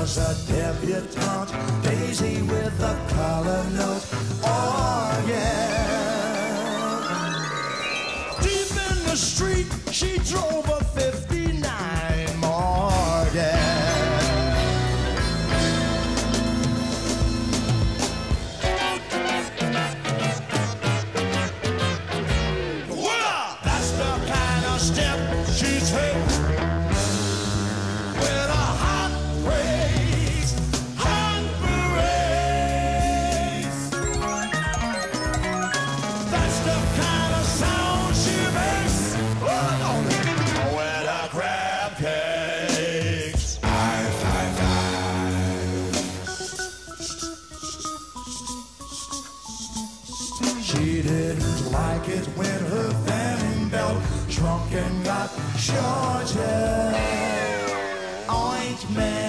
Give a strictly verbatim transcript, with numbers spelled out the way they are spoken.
was a debutante, Daisy with a color note. Oh yeah. Deep in the street, she drove a fifty-nine Morgan. That's the kind of step she takes. She didn't like it when her fanning belt shrunk and got shorter. Ointment.